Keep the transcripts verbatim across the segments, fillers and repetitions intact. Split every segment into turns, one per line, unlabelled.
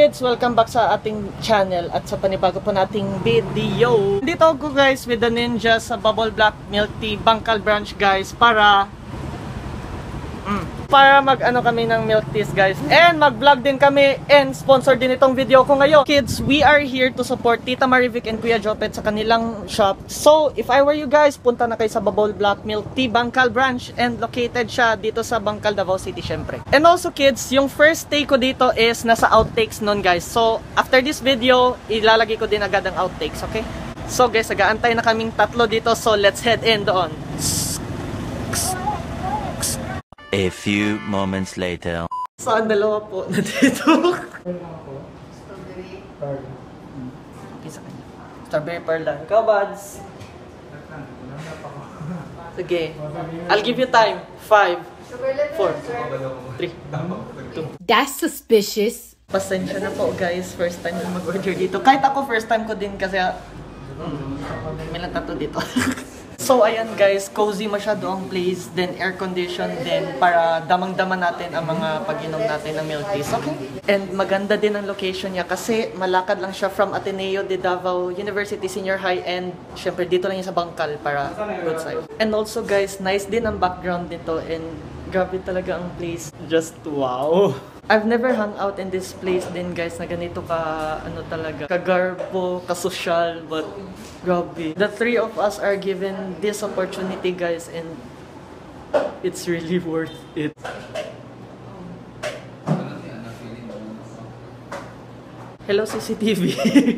kids, welcome back sa ating channel at sa panibago po nating video. Dito ako guys with the ninja sa Bubble Black Milk Tea Bangkal branch guys para mm, para mag ano kami ng milk teas guys, and mag vlog din kami, and sponsor din itong video ko ngayon. Kids, we are here to support Tita Marivic and Kuya Jopet sa kanilang shop. So if I were you guys, punta na kayo sa Bubble Black Milk Tea Bangkal branch, and located siya dito sa Bangkal, Davao City syempre. And also kids, yung first stay ko dito is nasa outtakes nun guys. So after this video, ilalagay ko din agad ang outtakes, okay? So guys, nag-aantay na kaming tatlo dito, so let's head in doon.
A few moments later.
Saan dalawa po na dito?
Strawberry.
Okay sa kanya. Strawberry pearl lang. Ikaw, Buds? Sige. I'll give you time. Five, four, three, two.
That's suspicious.
Pasensya na po guys. First time ko mag-order dito. Kahit ako first time ko din kasi hmm, may lang tato dito. So ayan guys, cozy masyado ang place, then air condition din para damang-dama natin ang mga pag-inom natin ng milk teas, okay? And maganda din ang location niya kasi malakad lang siya from Ateneo de Davao University Senior High, and syempre dito lang yung sa Bangkal para good side. And also guys, nice din ang background nito, and grabe talaga ang place, just wow! I've never hung out in this place din guys na ganito ka, ano talaga, kagarbo, kasosyal, but grabe. The three of us are given this opportunity guys, and it's really worth it. Hello C C T V!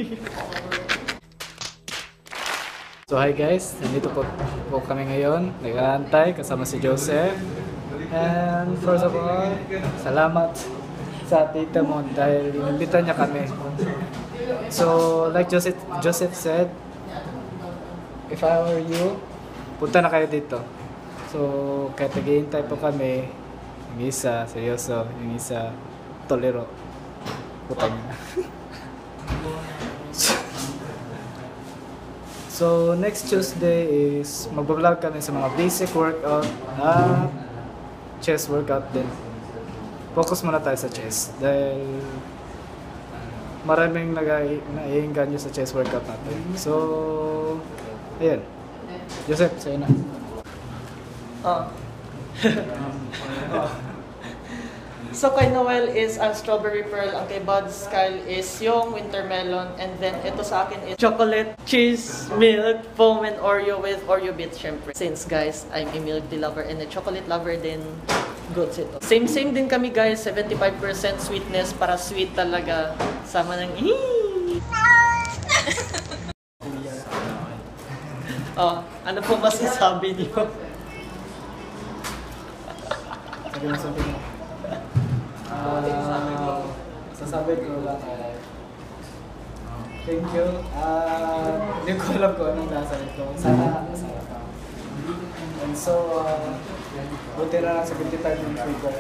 So hi guys, nandito po, po kami ngayon, nag-aantay kasama si Joseph. And first of all, salamat sa tita mo dahil inimbita niya kami. So like Joseph, Joseph said, if I were you, punta na kayo dito. So kahit nag-iintay po kami, yung isa seryoso, yung isa tolero. Puta niya. So next Tuesday is mag-vlog kami sa mga basic workout at chest workout din. Focus muna tayo sa chest dahil maraming nag-iingan nyo sa chest workout natin. So, ayan. Joseph, sa'yo na.
Oh. So kay Noel is ang strawberry pearl, ang kay Buds Kyle is yung winter melon, and then ito sa akin is chocolate, cheese, milk, foam, and Oreo with Oreo bits syempre. Since guys, I'm a milk tea lover and a chocolate lover din, goods ito. Same same din kami guys, seventy-five percent sweetness para sweet talaga. Sama ng oh, ano po masasabi niyo?
Sabi mo, sabi mo. Uh, sasabi ko lang uh, thank you. Uh, hindi ko alam kung anong lasa nito. Sana masarap ka. And so, uh, buti na lang seventy-five yung flavor.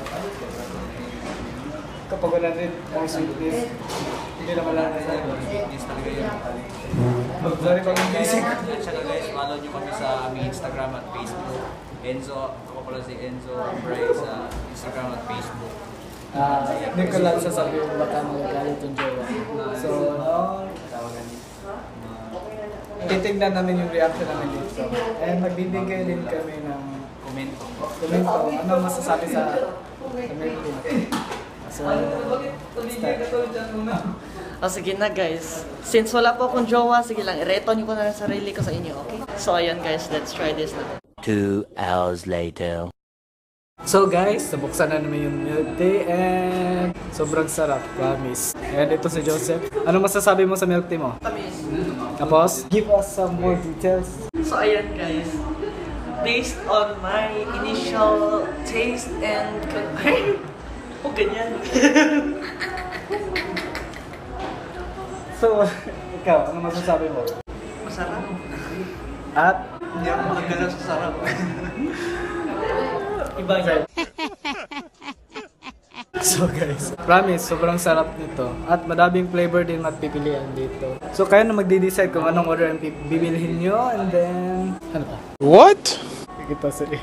Kapag wala rin ang sweetness, hindi naman lang nasa sweetness talaga yun. Sorry pag yung basic.
Tsaka guys, follow nyo kami sa aming Instagram at Facebook. Enzo, ako pala si Enzo Bray sa Instagram at Facebook.
Uh, hindi ko lang sasabi yung baka magagalit yung jowa. So, no, titignan namin yung reaction namin dito. And magbibigay din kami ng komento. Komento, ano masasabi sa komento. So, start.
Oh, sige na guys. Since wala po akong jowa, sige lang, ireto niyo ko na lang sarili ko sa inyo, okay? So ayan guys, let's try this na.
Two hours later.
So guys, nabuksan na namin yung milk tea and sobrang sarap, promise. And ito si Joseph. Ano masasabi mo sa milk tea mo?
Tamis.
Tapos, give us some more details.
So ayan guys, based on my initial taste and oh ganyan.
So, ikaw, ano masasabi mo?
Masarap.
At?
Hindi ako makagalaw sa sarap. Iba yan.
So guys, promise, sobrang sarap nito. At madaming flavor din mapipilian dito. So kayo na magde-decide kung anong order ang bibilihin nyo, and then... Ano pa?
What?
Kita sa'yo.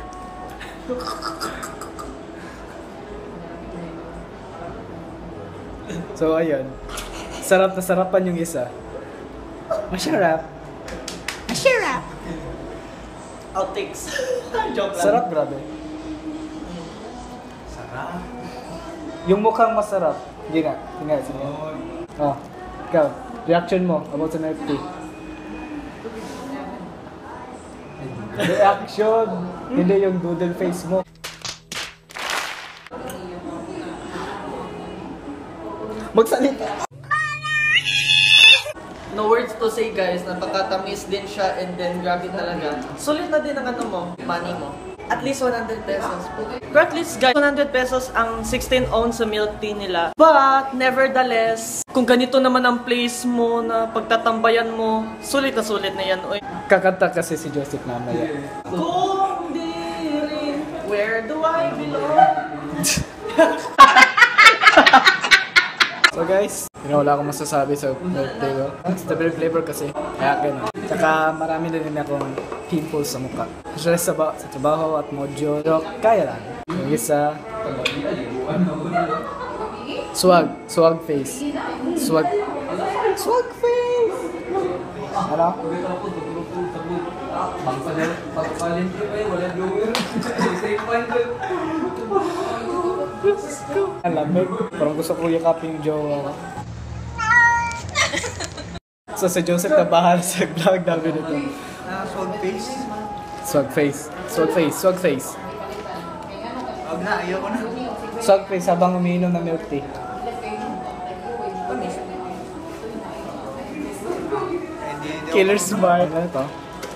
So, ayun. Sarap na sarapan yung isa. Masarap. Masarap.
Outtakes. Joke lang.
Sarap, grabe.
Sarap.
Yung mukhang masarap. Hindi nga. Hindi nga. Sige. Oh, ikaw. Reaction mo about sa milktea. Reaction. Hindi yung doodle face mo.
Magsalita. No words to say guys, napakatamis din siya and then grabe talaga. Sulit na din ang ano mo, money mo. At least one hundred pesos. Pero at least guys, one hundred pesos ang sixteen ounce sa milk tea nila. But nevertheless, kung ganito naman ang place mo na pagtatambayan mo, sulit na sulit na yan. Oy.
Kakanta kasi si Joseph mamaya.
Kung di rin, where do I belong?
So guys, you know, wala akong masasabi sa milktea ko. It's the very flavor kasi. Kaya ganun. Tsaka marami na din akong pimples sa mukha. Stress sa, sa trabaho at module. Pero kaya lang. Yung isa, swag. Swag face. Swag. Swag face! Ano? Ang lamig. Parang gusto ko yakapin yung jowa ko. So si Joseph na bahala sa vlog namin ito.
Ah, swag face.
Swag face. Swag face. Swag face.
Huwag na, ayoko na.
Swag face habang umiinom ng milk tea. Killer smile. Ano ito?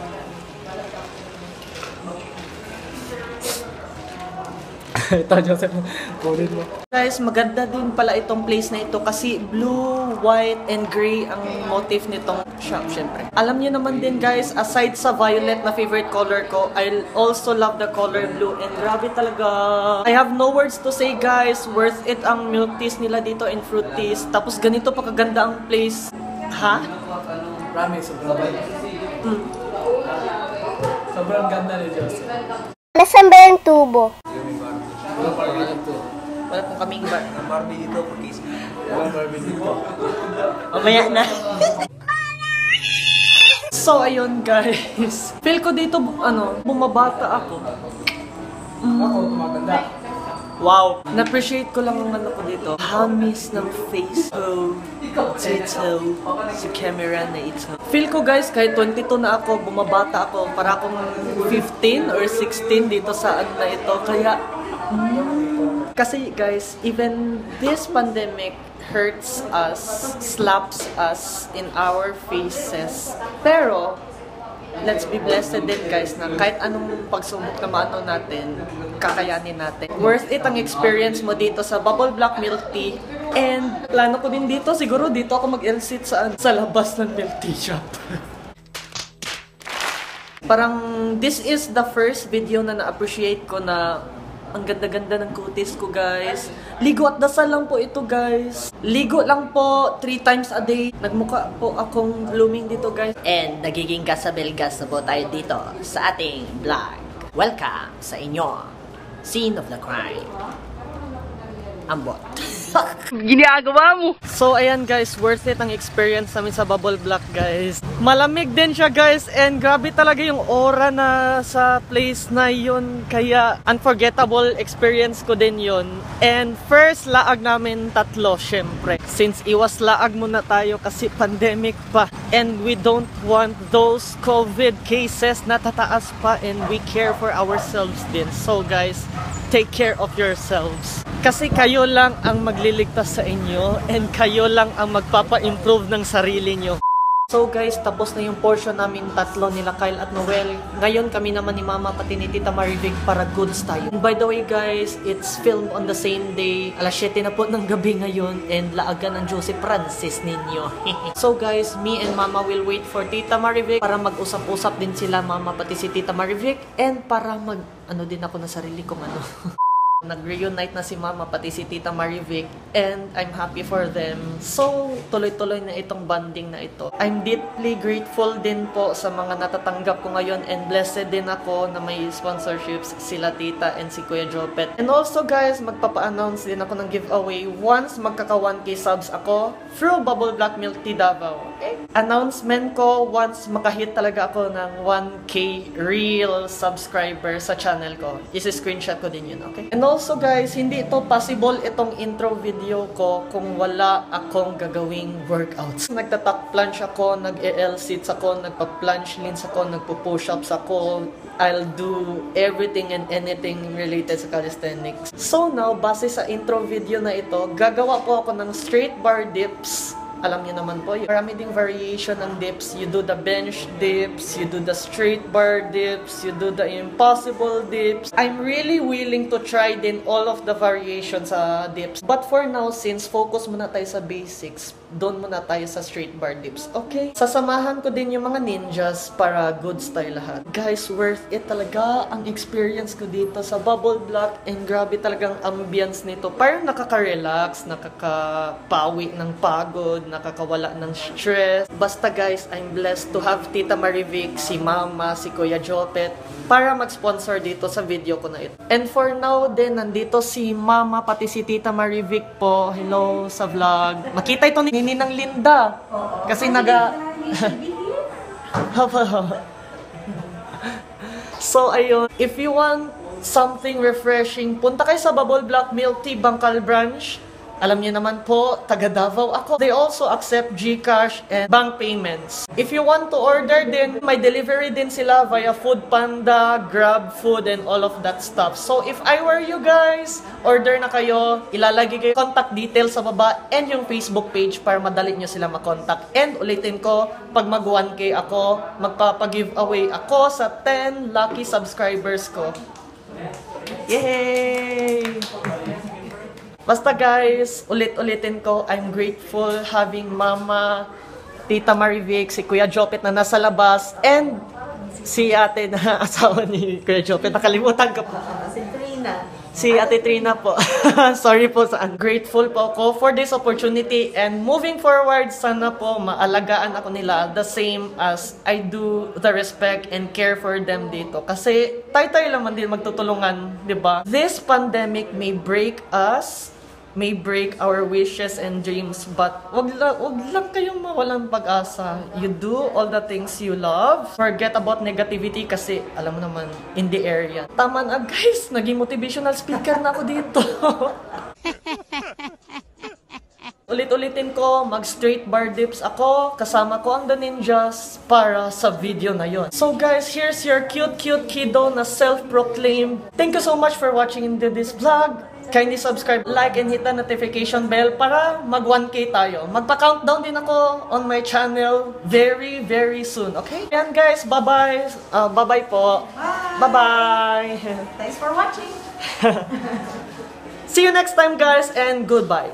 Ito, Joseph, kunin mo.
Guys, maganda din pala itong place na ito kasi blue, white, and gray ang motif nitong shop, syempre. Alam niyo naman din guys, aside sa violet na favorite color ko, I also love the color blue and grabe talaga. I have no words to say guys, worth it ang milk teas nila dito and fruit teas. Tapos ganito pa kaganda ang place. Ha?
Promise, sobrang ganda.
Mm.
Sobrang ganda ni Joseph.
Nasaan ba yung tubo?
Walang Barbie dito.
Wala pong kaming bar.
Ang Barbie dito, cookies.
Walang Barbie dito.
Mamaya na. So, ayun guys. Feel ko dito, ano, bumabata ako. Mm.
Ako, tumaganda.
Wow! Na-appreciate ko lang ang ano ko dito. Hamis ng face ko. Dito. Sa camera na ito. Feel ko guys, kahit twenty-two na ako, bumabata ako. Para akong fifteen or sixteen dito sa ano na ito. Kaya, mm, kasi guys, even this pandemic hurts us, slaps us in our faces. Pero, let's be blessed din guys na kahit anong pagsubok na maano natin, kakayanin natin. Worth it ang experience mo dito sa Bubble Black Milk Tea. And plano ko din dito, siguro dito ako mag-L-sit sa, sa labas ng milk tea shop. Parang this is the first video na na-appreciate ko na ang ganda-ganda ng kutis ko guys. Ligo at dasal lang po ito guys. Ligo lang po three times a day. Nagmukha po akong blooming dito guys. And nagiging gasabel-gas na po tayo dito sa ating vlog. Welcome sa inyo. Scene of the crime. Ambot. Ginagawa mo! So ayan guys, worth it ang experience namin sa Bubble Black guys. Malamig din siya guys and grabe talaga yung aura na sa place na yun. Kaya unforgettable experience ko din yun. And first laag namin tatlo syempre. Since iwas laag muna tayo kasi pandemic pa. And we don't want those COVID cases na tataas pa and we care for ourselves din. So guys, take care of yourselves. Kasi kayo lang ang magliligtas sa inyo and kayo lang ang magpapa-improve ng sarili nyo. So guys, tapos na yung portion namin tatlo nila Kyle at Noel. Ngayon kami naman ni Mama pati ni Tita Marivic para goods tayo. And by the way guys, it's filmed on the same day. alas siyete na po ng gabi ngayon and laagan ng Joseph Francis ninyo. So guys, me and Mama will wait for Tita Marivic para mag-usap-usap din sila Mama pati si Tita Marivic and para mag ano din ako na sarili kong ano. Nag-reunite na si Mama pati si Tita Marivic and I'm happy for them. So, tuloy-tuloy na itong bonding na ito. I'm deeply grateful din po sa mga natatanggap ko ngayon and blessed din ako na may sponsorships sila Tita and si Kuya Jopet. And also guys, magpapa-announce din ako ng giveaway once magkaka one K subs ako through Bubble Black Milktea Davao. Okay? Announcement ko once makahit talaga ako ng one K real subscriber sa channel ko. Isi-screenshot ko din yun, okay? And also guys, hindi ito possible itong intro video ko kung wala akong gagawing workouts. Nagtatak plunge ako, nag-E L sits ako, nagpa-plunge lines ako, nagpo-push-ups ako. I'll do everything and anything related sa calisthenics. So now, base sa intro video na ito, gagawa po ako ng straight bar dips. Alam niyo naman po, marami ding variation ng dips. You do the bench dips, you do the straight bar dips, you do the impossible dips. I'm really willing to try din all of the variations sa dips. But for now, since focus muna tayo sa basics, doon muna tayo sa straight bar dips, okay? Sasamahan ko din yung mga ninjas para goods tayo lahat. Guys, worth it talaga ang experience ko dito sa Bubble Block and grabe talagang ambience nito. Parang nakaka-relax, nakakapawi ng pagod, nakakawala ng stress. Basta guys, I'm blessed to have Tita Marivic, si Mama, si Kuya Jopet para mag-sponsor dito sa video ko na ito. And for now din, nandito si Mama pati si Tita Marivic po. Hello sa vlog. Makita ito ni Ninang Linda. Kasi naga... So ayun, if you want something refreshing, punta kayo sa Bubble Block Milktea-Bangkal branch. Alam niyo naman po, taga Davao ako. They also accept GCash and bank payments. If you want to order din, may delivery din sila via FoodPanda, GrabFood, and all of that stuff. So if I were you guys, order na kayo, ilalagay kayo contact details sa baba and yung Facebook page para madali nyo sila makontak. And ulitin ko, pag mag one K ako, magpapag-giveaway ako sa ten lucky subscribers ko. Yay! Basta guys, ulit-ulitin ko, I'm grateful having Mama, Tita Marivic, si Kuya Jopet na nasa labas, and si ate na asawa ni Kuya Jopet. Nakalimutan ko po. Si Trina. Si Ate Trina po. Sorry po saan. Grateful po ako for this opportunity and moving forward, sana po maalagaan ako nila the same as I do the respect and care for them dito. Kasi tayo-tayo naman din magtutulungan, di ba? This pandemic may break us, may break our wishes and dreams, but wag lang, wag lang kayong mawalang pag-asa. You do all the things you love. Forget about negativity kasi alam mo naman, in the area. Tama na guys, naging motivational speaker na ako dito. Ulit-ulitin ko, mag-straight bar dips ako. Kasama ko ang The Ninjas para sa video na yon. So guys, here's your cute-cute kiddo na self-proclaimed. Thank you so much for watching into this vlog. Kindly subscribe, like, and hit the notification bell para mag one K tayo. Magpa-countdown din ako on my channel very, very soon, okay? Yan guys, bye-bye. Uh, bye-bye po. Bye-bye.
Thanks for watching.
See you next time guys and goodbye.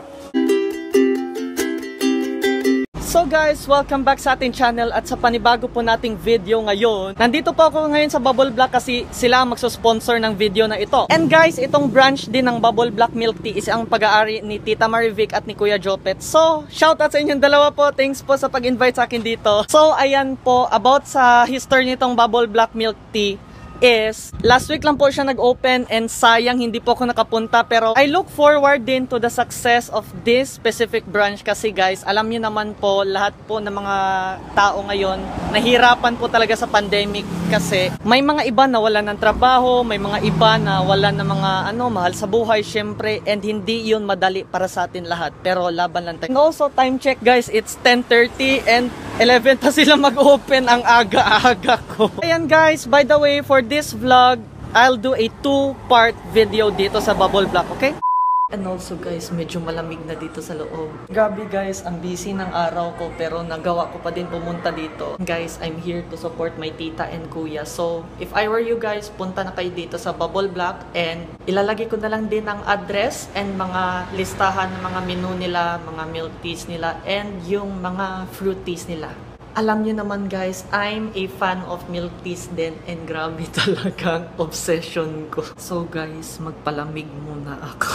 So guys, welcome back sa ating channel at sa panibago po nating video ngayon. Nandito po ako ngayon sa Bubble Block kasi sila ang magsusponsor ng video na ito. And guys, itong branch din ng Bubble Block Milktea is ang pag-aari ni Tita Marivic at ni Kuya Jopet. So, shout out sa inyong dalawa po. Thanks po sa pag-invite sa akin dito. So, ayan po, about sa history nitong Bubble Block Milktea is, last week lang po siya nag-open and sayang hindi po ako nakapunta, pero I look forward din to the success of this specific branch kasi guys, alam niyo naman po, lahat po ng mga tao ngayon nahirapan po talaga sa pandemic kasi may mga iba na wala ng trabaho, may mga iba na wala ng mga ano, mahal sa buhay syempre, and hindi yun madali para sa atin lahat, pero laban lang tayo. And also, time check guys, it's ten thirty and eleven pa sila mag-open, ang aga-aga ko. Ayan guys, by the way, for this vlog, I'll do a two-part video dito sa Bubble Block, okay? And also guys, medyo malamig na dito sa loob. Grabe guys, ang busy ng araw ko pero nagawa ko pa din pumunta dito. Guys, I'm here to support my tita and kuya. So, if I were you guys, punta na kayo dito sa Bubble Block and ilalagay ko na lang din ang address and mga listahan ng mga menu nila, mga milk teas nila, and yung mga fruit teas nila. Alam niyo naman guys, I'm a fan of milkteas din and grabe talagang obsession ko. So guys, magpalamig muna ako.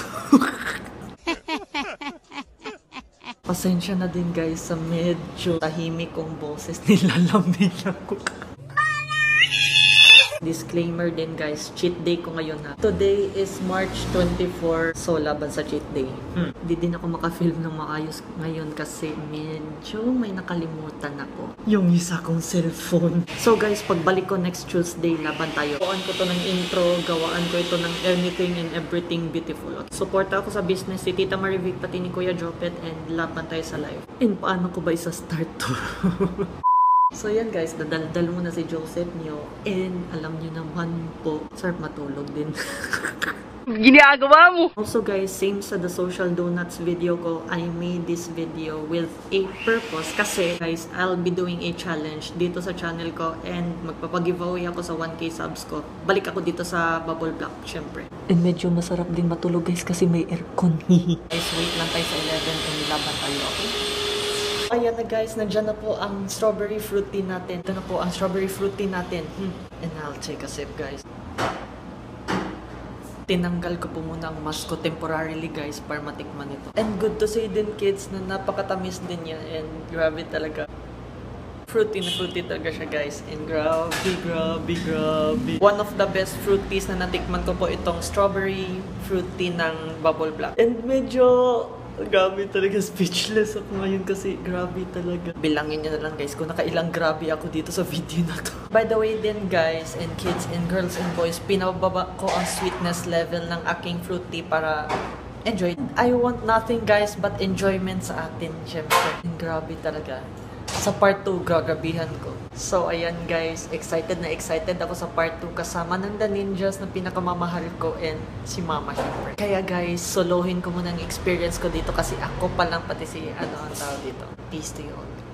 Pasensya na din guys sa medyo tahimik kong boses, nilalamig ako. Disclaimer din guys, cheat day ko ngayon ha. Today is March twenty-fourth, so laban sa cheat day. Hmm. Di din ako makafilm ng maayos ngayon kasi medyo may nakalimutan ako. Yung isa kong cellphone. So guys, pagbalik ko next Tuesday, laban tayo. Gawaan ko to ng intro, gawaan ko ito ng anything and everything beautiful. Suporta ako sa business si Tita Marivic, pati ni Kuya Jopet, and laban tayo sa live. And paano ko ba isa-start to? So yan guys, dadaldal muna si Joseph niyo. And alam niyo naman po, sarap matulog din. Ginagawa mo! Also guys, same sa the social donuts video ko, I made this video with a purpose. Kasi guys, I'll be doing a challenge dito sa channel ko and magpapag-giveaway ako sa one K subs ko. Balik ako dito sa bubble block, syempre. And medyo masarap din matulog guys kasi may aircon. Guys, wait lang tayo sa eleven and laban tayo, okay? Ayan na guys, nandyan na po ang strawberry fruit tea natin. Ito na po ang strawberry fruit tea natin. Hmm. And I'll take a sip guys. Tinanggal ko po muna ang mask ko temporarily guys para matikman ito. And good to say din kids na napakatamis din niya. And grabe talaga. Fruity na fruity talaga siya guys. And grabe, grabe, grabe. One of the best fruit teas na natikman ko po itong strawberry fruit tea ng Bubble Black. And medyo... grabe talaga, speechless ako ngayon kasi grabe talaga. Bilangin nyo na lang guys kung nakailang grabe ako dito sa video na to. By the way din guys, and kids and girls and boys, pinababa ko ang sweetness level ng aking fruit tea para enjoy. I want nothing guys but enjoyment sa atin, syempre. And grabe talaga. Sa part two, gagabihan ko. So, ayan guys, excited na excited ako sa part two kasama ng The Ninjas na pinakamamahal ko and si Mama syempre. Kaya guys, solohin ko muna ang experience ko dito kasi ako pa lang pati si ano ang tawag dito. Peace to you all.